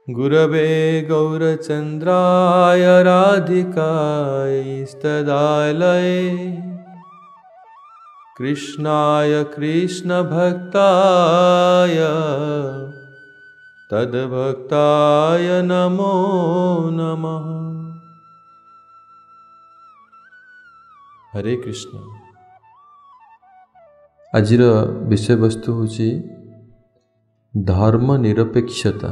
गुरवे गौरचन्द्राय राधिकायस्तदालये कृष्णाय कृष्णभक्ताय तद्भक्ताय नमो नमः। हरे कृष्ण। आजिर विषय वस्तु होची धर्म निरपेक्षता।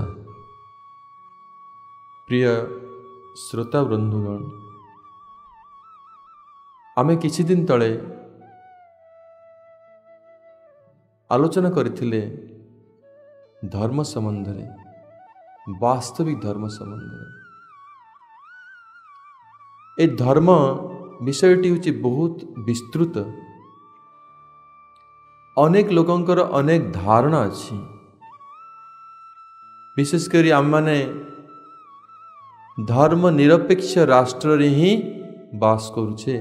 प्रिय श्रोता बंधुगण, आमे किछि दिन तले आलोचना करथिले धर्म संबंधरे, वास्तविक धर्म संबंधरे। ए धर्म विषयटी होची बहुत विस्तृत। अनेक लोकंकर अनेक धारणा अछि। विशेष करी आम माने धर्म निरपेक्ष राष्ट्र रे ही बास करुछे।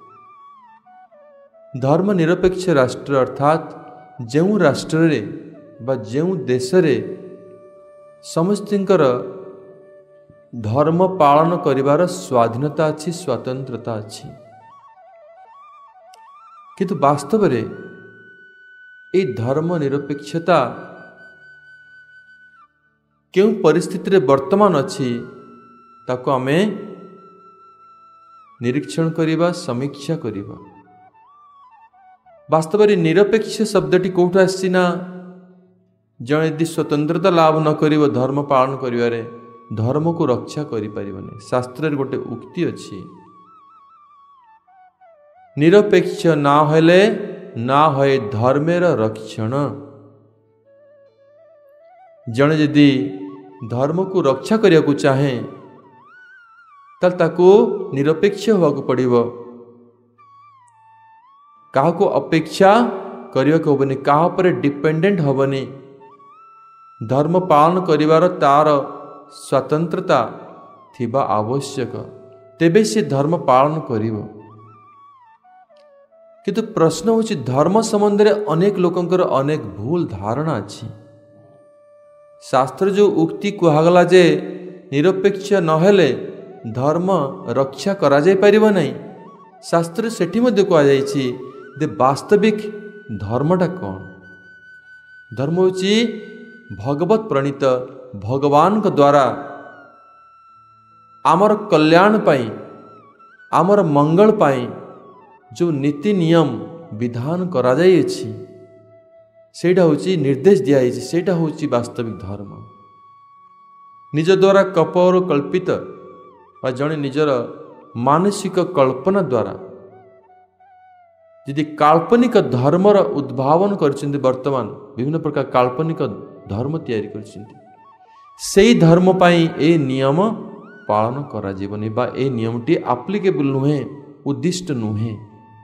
धर्म निरपेक्ष राष्ट्र अर्थात जेउ राष्ट्र रे बा जेउ देश रे समस्तिंकर धर्म पालन करिवार स्वाधीनता अछि, स्वतंत्रता अछि। किंतु वास्तव रे ए धर्म निरपेक्षता केउ परिस्थिति रे वर्तमान अछि ताको आमे निरीक्षण करिबा, समीक्षा करिबा। वास्तव रे निरपेक्ष शब्दटी कोठा आछि ना, जणे यदि स्वतंत्रता लाभ न करिवो धर्म पालन करिवारे धर्म को रक्षा करि परिबने। शास्त्र रे गोटे उक्ति अछि, निरपेक्ष ना हेले ना होय धर्मेर रक्षण। जणे यदि धर्म को रक्षा करिया को चाहे ताल ताको निरपेक्ष होगा पड़िबो। काहा को अपेक्षा करिया को होबनी, काहा पर डिपेंडेंट होबनी। धर्म पालन करिवार तार स्वतंत्रता थिबा आवश्यक, तेबे से धर्म पालन करिवो। किंतु प्रश्न होची धर्म संबंध रे अनेक लोकंकर अनेक भूल धारणा अछि। शास्त्र जो उक्ति कुहागला जे निरपेक्ष नहेले धर्म रक्षा करा जाय परिबो नै, शास्त्र सेठी मध्ये कुआ जायछि दे वास्तविक धर्मटा कोन। धर्म होची भगवत प्रणीत, भगवान के द्वारा आमर कल्याण पाई, आमर मंगल पाई जो नीति नियम विधान करा जाय अछि, सेटा होची निर्देश दिया जायछि, सेटा होची वास्तविक धर्म। निज द्वारा कपोर कल्पित बा जणे निजर मानसिक कल्पना द्वारा यदि काल्पनिक धर्मर उद्भावन करछन्ति, वर्तमान विभिन्न प्रकार काल्पनिक धर्म तैयारी करछन्ति, सेही धर्म पाई ए नियम पालन करा जीवनी बा ए नियमटी एप्लीकेबल नुहे, उद्दिष्ट नुहे।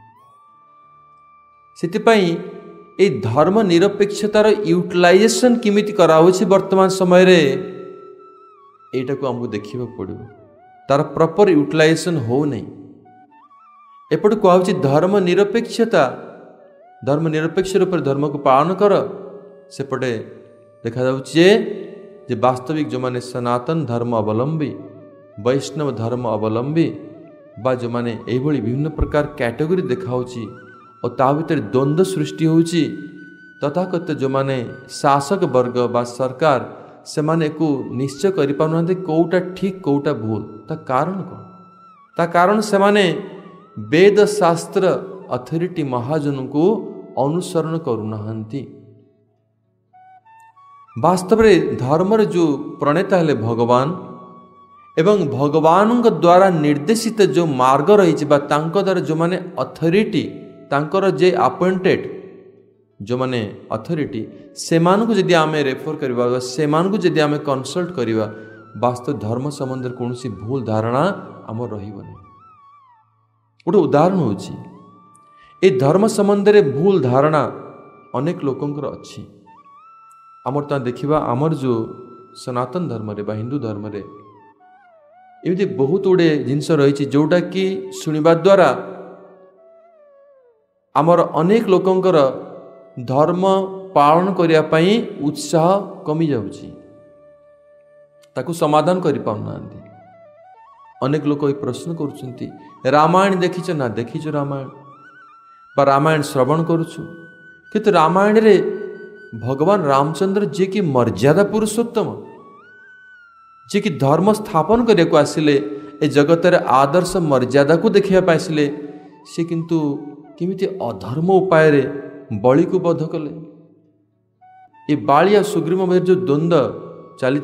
सेति पई ए धर्म निरपेक्षतार यूटिलाइजेशन किमिति करा होछि वर्तमान समय रे, एटा को हमको देखिबा पड़िबो। तार प्रॉपर यूटिलाइजेशन हो नहीं। एपट को आउछि धर्म निरपेक्षता, धर्म निरपेक्ष रूप धर्म को पालन कर। सेपटे देखा जाउछि जे वास्तविक जो माने सनातन धर्म अवलंबी, वैष्णव धर्म अवलंबी बा जो माने एही भली विभिन्न प्रकार कैटेगरी देखा होछि और ता भीतर द्वंद्व सृष्टि होछि। तथाकथित जो माने शासक वर्ग बा सरकार से माने को निश्चय करि पाउनांते कोउटा ठीक कोउटा भूल। ता कारण कोन? ता कारण से माने वेद शास्त्र अथॉरिटी महाजन को अनुसरण करुनाहंती। वास्तव रे धर्मर जो प्रणेता हेले भगवान एवं भगवान द्वारा निर्देशित जो मार्ग रही बा तांको द्वारा जो माने अथॉरिटी तांकर जे अपॉइंटेड जो माने अथॉरिटी से मानकु जदि आमे रेफर करबा, से मानकु जदि आमे कंसल्ट करबा, वास्तव धर्म संबंध कोनोसी भूल धारणा आम रहिबनी। गोटे उदाहरण होची ए धर्म संबंध रे भूल धारणा अनेक लोकंकर अछि। आमर ता देखिबा आमर जो सनातन धर्म रे बा हिंदू धर्म रे एमती बहुत गुड़े जिनस रही जोटा कि शुणा द्वारा आमर अनेक लोकंकर धर्म पालन करने उत्साह कमी जाउछि। ताकू समाधान करि पाउनांती। अनेक लोक ये प्रश्न करुछंती रामायण देखिछ ना देखिछ रामायण बा रामायण श्रवण करुछु किंतु रामायण रे भगवान रामचंद्र जे कि मर्यादा पुरुषोत्तम जे कि धर्म स्थापन करने को आसिले ए जगत रे आदर्श मर्यादा को देखिया पाइसिले से किंतु किमिति अधर्म उपाय रे बलि को बध कले। ये बालिया सुग्रीव मध्य जो द्वंद्व चली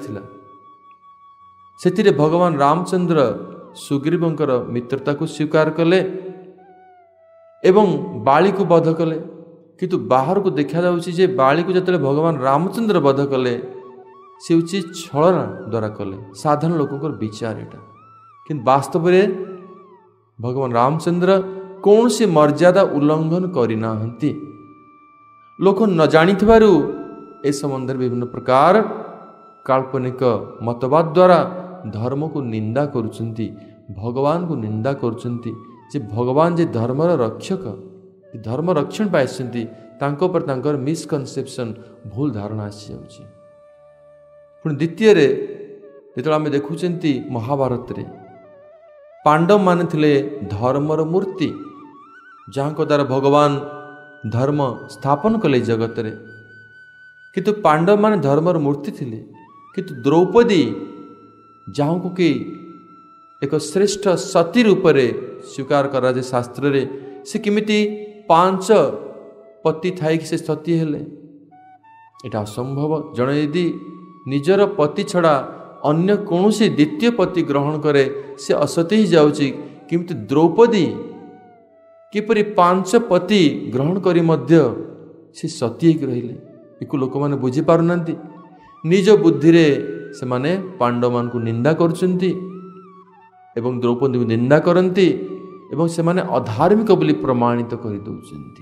से भगवान रामचंद्र सुग्रीवंकर मित्रता को स्वीकार कले एवं बाली को बध कले। किंतु बाहर को देखा जाउछि जे बाली को जतले भगवान रामचंद्र बध कले से उची छलना द्वारा कले साधारण लोकंकर विचार एटा किंतु वास्तव में भगवान रामचंद्र कौन सी मर्यादा उल्लंघन करिना हंती। लोक न जानिथिबारु ए संबंध विभिन्न प्रकार काल्पनिक मतवाद द्वारा धर्म को निंदा करुचंती भगवान को निंदा करुचंती जे भगवान जे धर्मर रक्षक धर्म रक्षण पाइछंती तांको पर तांकर मिसकनसेप्शन भूल धारणा आसी जाउछि। पुणी द्वितीय रे जेतला आमे देखुचंती महाभारत रे पांडव माने थिले धर्मर मूर्ति जहाँको द्वारा भगवान धर्म स्थापन कले जगत रे किंतु पांडव माने धर्मर मूर्ति थिले किंतु द्रौपदी जहाँ को कि एक श्रेष्ठ सती रूप रे स्वीकार करा जे शास्त्र रे से किमिति 5 पति थाई कि से सती हेले एटा असंभव। जणे यदि निजर पति छड़ा अन्य कौनसी द्वितीय पति ग्रहण करे से असती ही जाउची किंतु द्रौपदी किपरि 5 पति ग्रहण करी मध्य से सती ही रहिले इको लोक माने बुझी पारुनांती। निज बुद्धि रे से माने पांडव मान को निंदा करुचंती एवं द्रौपदी को निंदा करंती एवं से माने अधार्मिक बोली प्रमाणित करि दउचंती।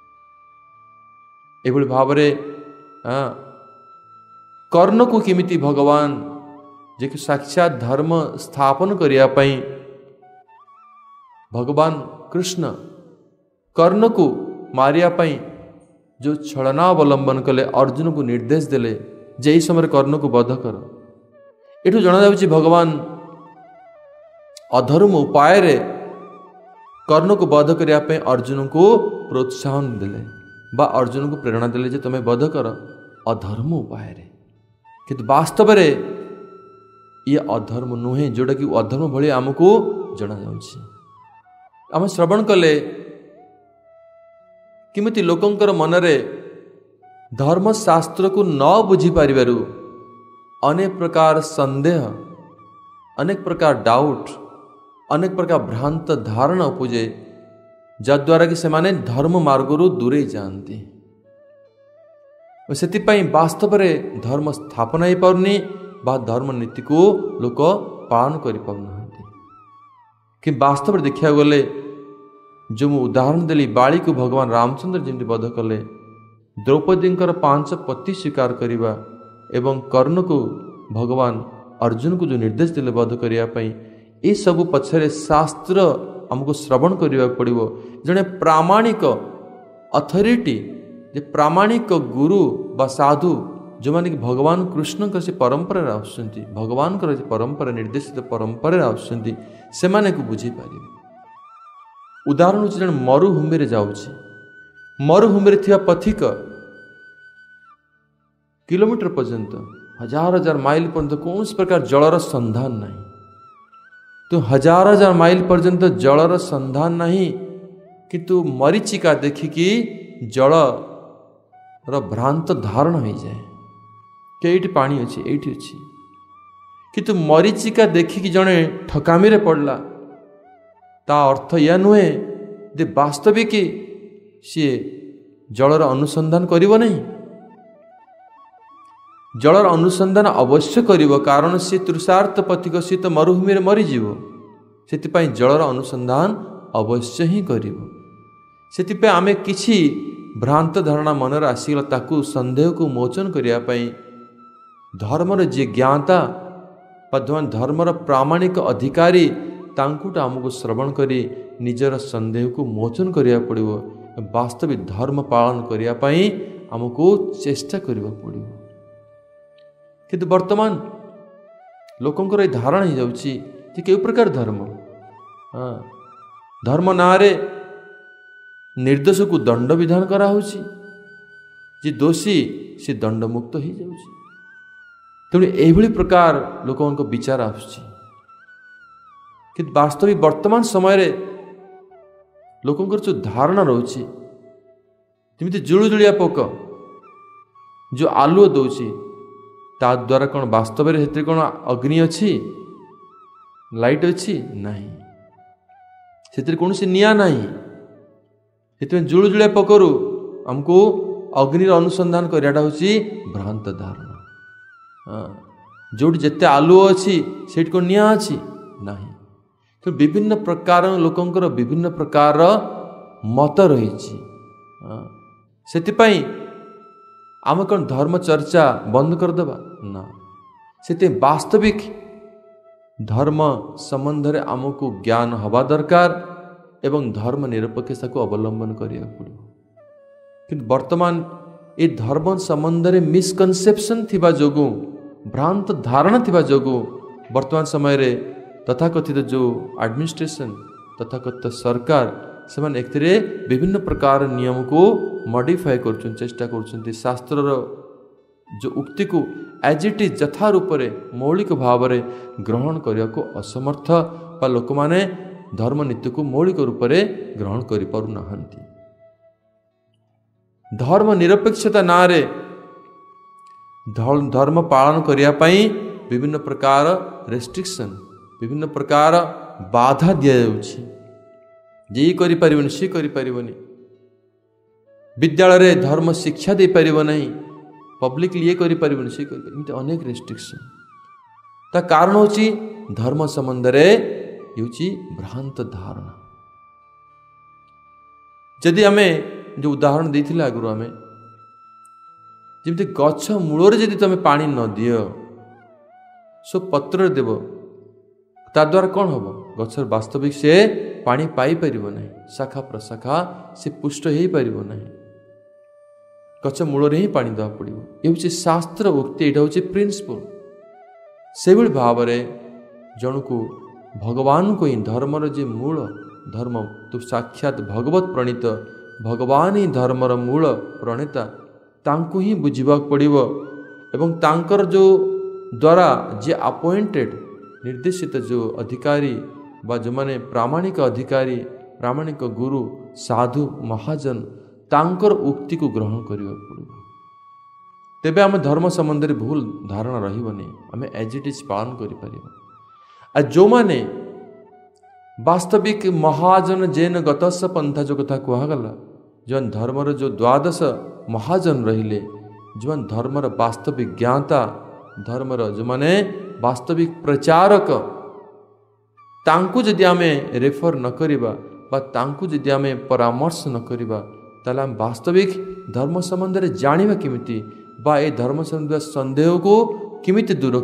एभଳି भावरे कर्ण को किमिति भगवान जे कि साक्षात धर्म स्थापन करिया पई भगवान कृष्ण कर्ण को मारिया पई जो छलना अवलंबन कले अर्जुन को निर्देश देले जे ई समय कर्ण को वध कर। एठू जना जाउछि भगवान अधर्म उपाय रे कर्ण को वध करिया पई अर्जुन को प्रोत्साहन देले बा अर्जुन को प्रेरणा देले जे तमे वध कर अधर्म उपाय रे किंतु वास्तव रे ये अधर्म नुहे जोटा कि अधर्म भली आमको जना जाउछि। आम श्रवण कले किमिति लोकंकर मनरे धर्मशास्त्र को न बुझी पारिबारु अनेक प्रकार संदेह अनेक प्रकार डाउट अनेक प्रकार भ्रांत धारणा उपजे जद्वारा कि सेमाने धर्म मार्गरु दूरे जाती से वास्तव रे धर्म स्थापना ही पारनी बा धर्म नीति को लोक पालन करि पाउना कि वास्तव देखा गले जो मु उदाहरण देली बाली को भगवान रामचंद्र जमी वध कले द्रौपदी 5 पति स्वीकार करवा एवं कर्ण को भगवान अर्जुन को जो निर्देश दिले वध करिया पई ए सब पछरे शास्त्र हमको श्रवण करने पड़ो जड़े प्रामाणिक अथॉरिटी जे प्रामाणिक गुरु बा साधु जो माने कि भगवान कृष्ण से परंपरा आसुंती भगवान परंपरा निर्देशित परंपरा आसुंती से माने को बुझी पारे। उदाहरण हूँ जन मरुभूमि रे जाउछि मरुभूमि रे थिया पथिक किलोमीटर पर्यंत हजार हजार माइल पर्यंत कौन प्रकार जलर संधान नहीं तो हजार हजार माइल पर्यंत जलर संधान नहीं किंतु मरीचिका देखिकी जल भ्रांत धारण हो जाए कि पानी अच्छी एठी अच्छी किंतु मरीचिका देखिकी जड़े ठकामी रे पड़ला ता अर्थ या नुहे जे वास्तविक सी जलर अनुसंधान करिवो नहीं जलर अनुसंधान अवश्य करिवो कारण सी तृषार्थ पथिक सी तो मरुभूमि रे मरीजीव से जलर अनुसंधान अवश्य ही करिवो से आमे किछि भ्रांत धारणा मनर आसीगला ताकू संदेह को मोचन करिया पई धर्मर जे ज्ञाता पद्मान धर्मर प्रामाणिक अधिकारी तांकुटा हमको श्रवण करी निजर संदेह को मोचन करिया पड़िवो वास्तविक धर्म पालन करिया पई हमको चेष्टा करिवा पड़िवो किंतु वर्तमान लोकंकर ये धारणा हो जाउछि कि केउ प्रकार धर्म धर्म नारे निर्दोष को दंड विधान करा होछि जे दोषी से दंडमुक्त हो जाउछि। तेणु एभली प्रकार लोकंक विचार आसुछि कि वास्तविक वर्तमान समय रे लोकंकर जो धारणा रोचे जमी जुलुजुलिया पोक जो आलुओ दौची ता द्वारा कौन वास्तव में हेतु कौन अग्नि अच्छी लाइट अच्छी नहीं से कौन सी निया नहीं से जुलुजुलिया पोकरू हमको अग्नि अनुसंधान कराटा हूँ भ्रांत धारणा जोटी जिते आलुओ अच्छी से कौन निया अच्छी नहीं तो विभिन्न प्रकार लोकंकर विभिन्न प्रकार मत रही से आम कौन धर्म चर्चा बंद करदेबा ना से वास्तविक धर्म संबंध रे आमको ज्ञान हवा दरकार एवं धर्म निरपेक्षता को अवलंबन करिया पड़ो। किंतु वर्तमान ये धर्म संबंध रे मिसकनसेप्शन थिबा जोगु भ्रांत धारणा थिबा जोगु वर्तमान समय रे तथाकथित जो एडमिनिस्ट्रेशन तथाकथित सरकार से विभिन्न प्रकार नियम को मॉडिफाई कर चेष्टा कर शास्त्र जो उक्ति को एज इट इज यथा रूप में मौलिक भाव में ग्रहण करने को असमर्थ बा लोक माने धर्म नीति को मौलिक रूप में ग्रहण कर पारु नाहंती। धर्म निरपेक्षता ना रे धर्म पालन करने विभिन्न प्रकार रेस्ट्रिक्शन विभिन्न प्रकार बाधा दिया जाउछि जे करि परिबनि से करि परिबनि विद्यालय रे धर्म शिक्षा दे परिबो नहीं पब्लिक लिए करि परिबनि से करि परिबनि अनेक रेस्ट्रिक्शन ता कारण होछि धर्म संबंध रे होछि भ्रांत धारणा। यदि आमे जो उदाहरण देथिला आगुरु आमे जेमति गछ मूल रे यदि तमे पानी न दियो सो पत्र देव ता द्वारा कौन हम गचर वास्तविक से पानी पाई परिबो नहीं शाखा प्रशाखा से पुष्ट हो पारिबो नहीं गच मूल रे ही पानी दवा पड़ो ये हूँ शास्त्र उक्ति यहाँ हूँ प्रिंसिपल से भाव में जन को भगवान को ही धर्मर जे मूल धर्म तो साक्षात भगवत प्रणीत भगवान ही धर्मर मूल प्रणेता तांको ही बुझा पड़ो एवं तांकर जो द्वारा जे अपॉइंटेड निर्देशित जो अधिकारी बा जो माने प्रामाणिक अधिकारी प्रामाणिक गुरु साधु महाजन तांकर उक्ति को ग्रहण करने पड़ो तेबे आम धर्म संबंध में भूल धारणा रही आम एज इट इज पालन कर जो माने वास्तविक महाजन जेन गतस पंथा जो कथा कहगला जो धर्मर जो द्वादश महाजन रहिले जो धर्मर वास्तविक ज्ञाता धर्मर जो माने वास्तविक प्रचारक तांकु जदि आमे रेफर न करिबा बा तांकु जदि आमे परामर्श न करिबा ताले हम वास्तविक धर्म संबंध रे जानिबा किमिति बा ए धर्म संबंध संदेह को किमिति दूर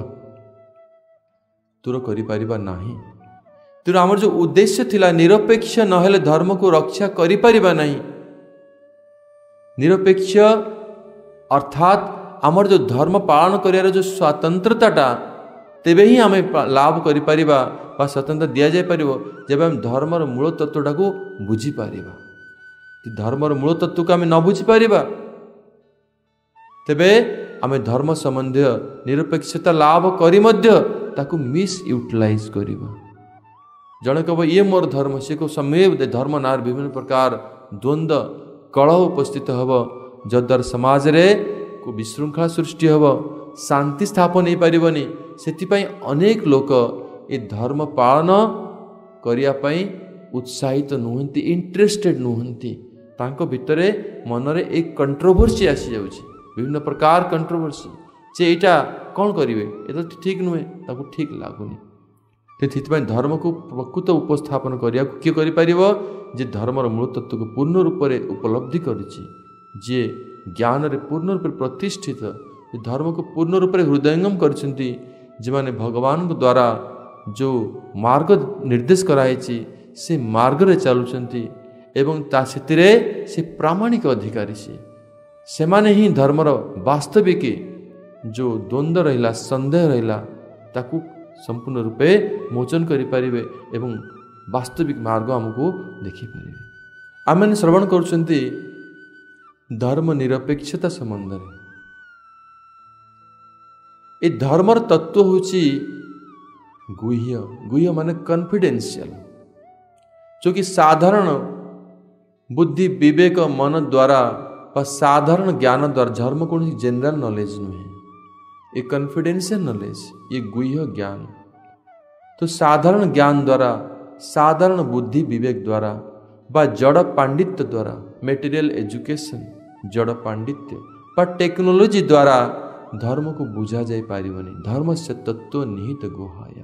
करि परिबा नाही। तेणु आमर जो उद्देश्य थिला निरपेक्ष नहेले धर्म को रक्षा करि परिबा नाही निरपेक्ष अर्थात आमर जो धर्म पालन करियार जो स्वतंत्रताटा तेबे ही आम लाभ करि परिबा बा स्वतंत्र दिया जाय परिबो जब हम धर्मर मूल तत्वटा को बुझी पारिबा धर्मर मूल तत्व को आम न बुझी पारिबा तेबे आम धर्म संबंधी निरपेक्षता लाभ करी मध्य ताकू मिस यूटिलाइज करिबा जने कब ये मोर धर्म से को समय धर्म नार विभिन्न प्रकार द्वंद्व कलह उपस्थित हब जद्वार समाज रे को विशृंखला सृष्टि हब शांति स्थापन हो पारिबनी सेतिपाई अनेक लोक ये धर्म पालन करिया पई उत्साहित नुहंती इंटरेस्टेड नुहंती तांको भितरे मनरे एक कंट्रोवर्सी आसी जाउची विभिन्न प्रकार कंट्रोवर्सी जे एटा कौन करिवे एटा ठीक नुहे ताकू ठीक लागुनी तेथिपाई धर्म को प्रकृत उपस्थापन करिया किए करि परिबो जे धर्मर मूल तत्व को पूर्ण रूप से उपलब्धि करिछि जे ज्ञान रे पूर्ण रूप प्रतिष्ठित धर्म को पूर्ण रूप से हृदयंगम करछंती जे माने भगवान को द्वारा जो मार्ग निर्देश कराइछि से मार्ग रे चलुछंती एवं ता सेतिरे से प्रामाणिक अधिकारी से माने ही धर्मर वास्तविक जो द्वंद्व रहिला संदेह रहिला ताकू संपूर्ण रूपे मोचन करें एवं वास्तविक मार्ग आमको देखिपारे। आम श्रवण करुँच धर्म निरपेक्षता संबंध में। ये धर्मर तत्व होची गुह्य। गुह्य माने कॉन्फिडेंशियल, जो कि साधारण बुद्धि विवेक मन द्वारा व साधारण ज्ञान द्वारा, धर्म कौन जनरल नॉलेज नुहे, ये कॉन्फिडेंशियल नॉलेज, ये गुह्य ज्ञान। तो साधारण ज्ञान द्वारा, साधारण बुद्धि विवेक द्वारा बा जड़ पांडित्य द्वारा, मेटेरियल एजुकेशन जड़ पांडित्य बा टेक्नोलॉजी द्वारा धर्म को बुझा जाई पारिबनी। धर्म से तत्व निहित गुहायाम।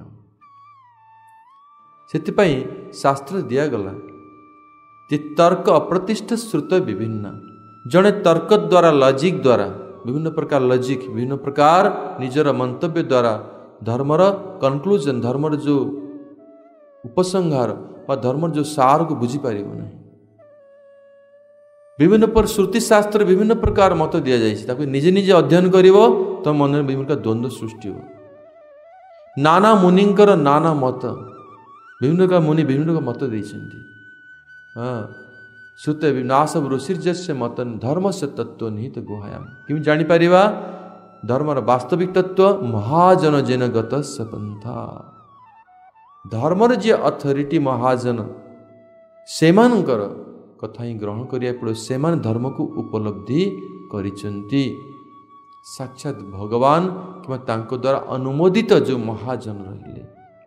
सेतिपई शास्त्र दिया गला जे तर्क अप्रतिष्ठ श्रुत विभिन्न। जड़े तर्क द्वारा, लॉजिक द्वारा, विभिन्न प्रकार लॉजिक, विभिन्न प्रकार निजर मंतव्य द्वारा धर्मर कन्क्लूजन, धर्मर जो उपसंहार व धर्मर जो सार को बुझी पारिबो नहीं। विभिन्न पर श्रुति शास्त्र विभिन्न प्रकार मत दिया जाए, निजे निजे अध्ययन करिवो तो मन में विभिन्न द्वंद्व सृष्टि हो। नाना मुनिंकर नाना मत, विभिन्न का मुनि विभिन्न का मत देइछन्ति। हाँ, श्रुत विनाश ऋषिर्जस्य मतन धर्म से तत्व निहित गुहायाम। किमि जानि पारिबा धर्मर वास्तविक तत्व? महाजन जेन गतस्य पंथा। धर्मर जे अथॉरिटी महाजन सेमानकर कथा ही ग्रहण करिया पड़ो। सेमान धर्म को उपलब्धि करिसंती। साक्षात भगवान किंवा तांको द्वारा अनुमोदित जो महाजन रहिले,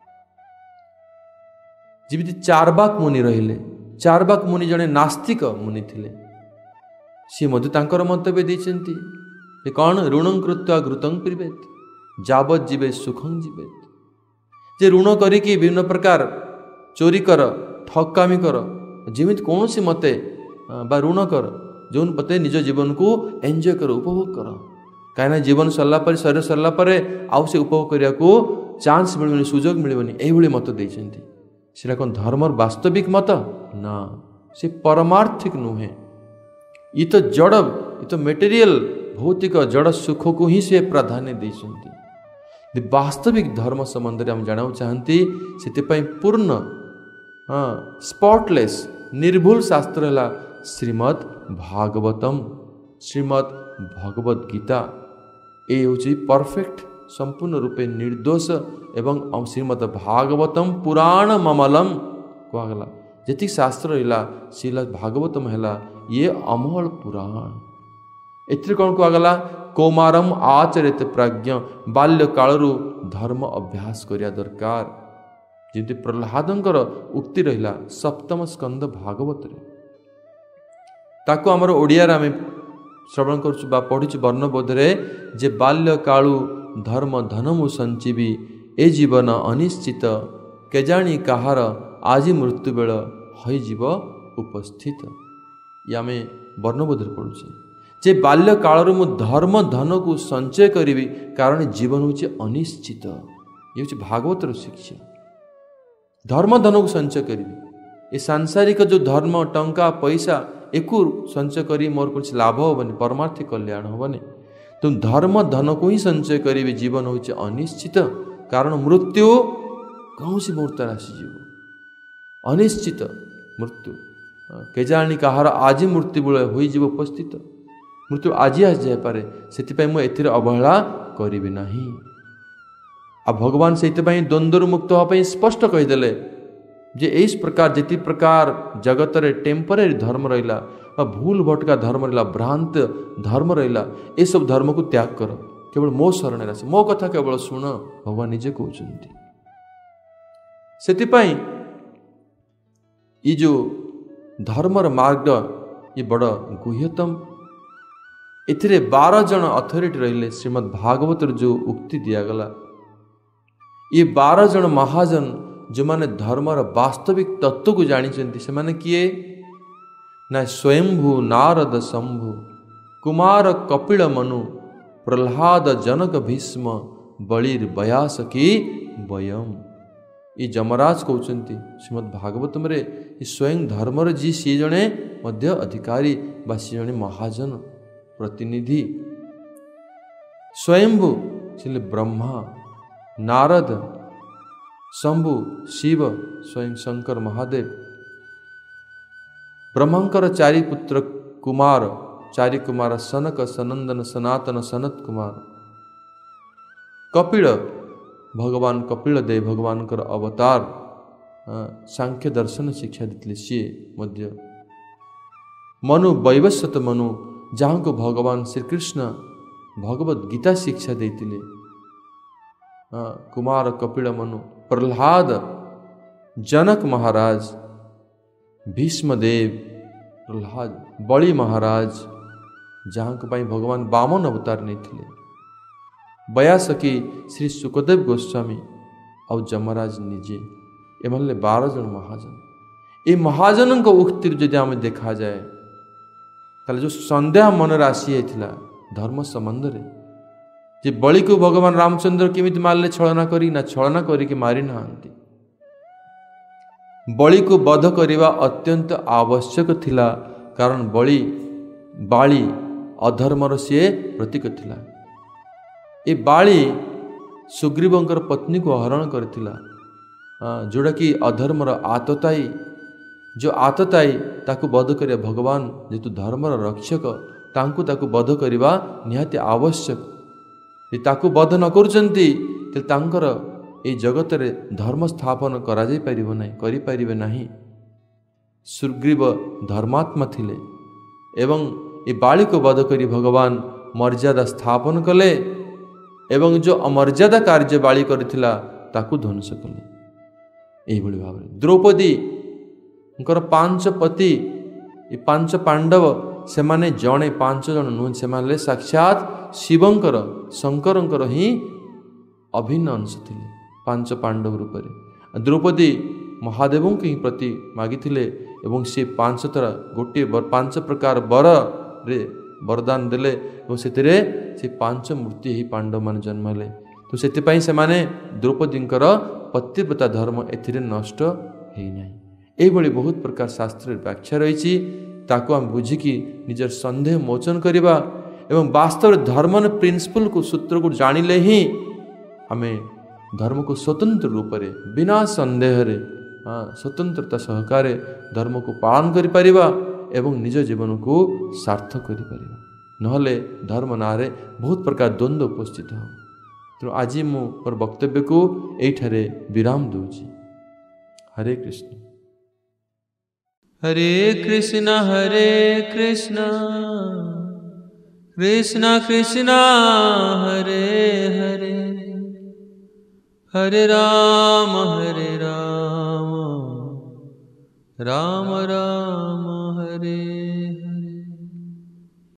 जिमिति चारबाक मुनि रहिले। चारबाक मुनि जने नास्तिक मुनि थिले, सी मध्य तांकर मंतव्य देइछन्ति जे कौन ऋणं कृत्वा घृतं पिबेत जावत जीवे सुखं जीवेत। जे ऋण करिकी विभिन्न प्रकार चोरी कर, ठकामी कर, जिमिति कौन सी मते बा ऋण कर, जो मते निज जीवन को एंजॉय कर, उपभोग कर। कहीं जीवन सरला पर, शरीर सरला पर आउ से उपभोग करिया को चांस मिलबनी, सुजोग मिलबनी, एभली मत देइछन्ति। सेटा कोन धर्मर वास्तविक मत? ना, से परमार्थिक नुहे। ये तो जड़, ये तो मेटेरियल भौतिक जड़ सुख को ही से प्राधान्य देइछन्ति। वास्तविक धर्म संबंध में हम जाना चाहती, से पूर्ण स्पॉटलेस निर्भुल शास्त्र है श्रीमद् भागवतम, श्रीमद् भगवद गीता। ये हूँ परफेक्ट संपूर्ण रूपे निर्दोष एवं श्रीमद् भागवतम पुराण ममलम कहला। जी शास्त्र रहा श्रीला भागवतम है ये अमल पुराण। एथि कौन कहला? कौमारम आचरित प्राज्ञ, बाल्य कालरू धर्म अभ्यास करिया दरकार। जिमती प्रहलादंकर उक्ति रहिला सप्तम स्कंद भागवत रे। ताको आमर ओडिया रे आमे श्रवण करछु बा पढिछु वर्णबोध रे जे बाल्य कालू धर्म धनमु संजीवी ए जीवन अनिश्चित केजाणी काहार आजी मृत्यु बेल हई जीव उपस्थित। ये आमे वर्णबोध रे पढुछे जे बाल्य कालरू मु धर्म धन को संचय करिवि कारण जीवन होछि अनिश्चित। ये होछि भागवत रो शिक्षा। धर्म धन को संचय करी, ये सांसारिक जो धर्म टंका पैसा एकू संचय करी मोर कुछ लाभ होबनी, परमार्थिक कल्याण होबनी। तुम धर्म धन को ही संचय करी, जीवन होचे अनिश्चित कारण मृत्यु कौन सी मुहूर्त आसी जीव अनिश्चित मृत्यु केजाणी कहार आज मृत्यु बेले होई जीव उपस्थित। मृत्यु आज आसी जाय पारे, सेति मु एथिरे अवहेला करिबि नाही। आ भगवान से द्वंद्व मुक्त होगा स्पष्ट कहीदेले जे इस प्रकार जी प्रकार जगत रे टेम्परेरी धर्म रहा, भूल भटका धर्म रहा, भ्रांत धर्म रहा, ये सब धर्म को त्याग कर, केवल मो शरण आस, मो कथा केवल शुण। भगवान निजे कहते से ये जो धर्मर मार्ग ये बड़ गुह्यतम। एथिरे 12 जन अथॉरिटी रहिले। श्रीमद् भागवत जो उक्ति दियागला, ये 12 जन महाजन जो माने धर्मर वास्तविक तत्व को जानी से माने किए ना? स्वयंभू नारद शंभु कुमार कपिल मनु प्रहलाद जनक भीष्म बलिर बयास की वयम। ये जमराज कहते श्रीमद् भागवतम रे स्वयं धर्मर जी सी जने मध्य अधिकारी बा सी जने महाजन प्रतिनिधि। स्वयंभू छिले ब्रह्मा, नारद, शंभु, शिव, स्वयं शंकर महादेव, ब्रह्मंकर चारि पुत्र कुमार, चारि कुमार सनक, सनंदन, सनातन, सनत कुमार, कपिल, भगवान कपिल देव भगवान अवतार, सांख्य दर्शन शिक्षा देते सी मध्य, मनु वैवस्वत मनु जहाँ को भगवान श्रीकृष्ण भगवत गीता शिक्षा देते, कुमार कपिल मनु, प्रहलाद, जनक महाराज, भीष्मदेव, प्रहलाद, बलि महाराज जहाँ को पाई भगवान वामन अवतार नहीं थे, बयासकी श्री सुखदेव गोस्वामी और जमराज निजे एमले 12 जन महाजन। ये महाजन को उक्ति जदि आम देखा जाए ताले जो संदेह मन राशि होता धर्म संबंध रे जे बलि को भगवान रामचंद्र केमिति मारले छलना करी ना छलना करी मारी नाहांती, बलि को वध करने अत्यंत आवश्यक थिला कारण बलि बाली अधर्मर सी प्रतीक थिला। ए बाली सुग्रीवंकर पत्नी को हरण करथिला, जोड़ा कि अधर्मर आतताई, जो आतताई ताकू वध करिया भगवान जेतु धर्मर रक्षक तांकू ताकू वध करिवा निहाती आवश्यक। ताकू वध न करुचंती ते तांकर ए जगत रे धर्म स्थापन करा जाई परिबो नाही, करि परिबे नाही। सुग्रीव धर्मात्मा थिले एवं ए बाली को वध करी भगवान मर्यादा स्थापन कले एवं जो अमर्यादा कार्य बाली करथिला ताकू ध्वंस कले। यही भाव द्रौपदी 5 पति, 5 पांडव से माने जड़े 5 जन नुह, से साक्षात शिवंकर शंकरंकर ही अभिन्न अंश थे 5 पांडव रूप में। द्रौपदी महादेव के प्रति मागिथिले एवं से 5 तरह गोटे 5 प्रकार वर रे वरदान देले और से 5 मूर्ति ही पांडव मान जन्मले। तो से माने द्रौपदींकर पतिव्रता धर्म एथिरे नष्ट है नहीं। यही बहुत प्रकार शास्त्र व्याख्या रही ताको हम बुझिकी निजर संदेह मोचन करवा एवं वास्तव धर्म प्रिंसिपल को सूत्र को जानिले ही हमें धर्म को स्वतंत्र रूप से बिना संदेह रे स्वतंत्रता सहकारे धर्म को पालन करि परिबा एवं निज जीवन को सार्थक करि परिबा। नहले धर्म नारे बहुत प्रकार द्वंद्व उपस्थित हो। तो आज मु मोर वक्तव्य को एठारे विराम दूची। हरे कृष्ण हरे कृष्ण कृष्ण कृष्ण हरे हरे, हरे राम राम राम हरे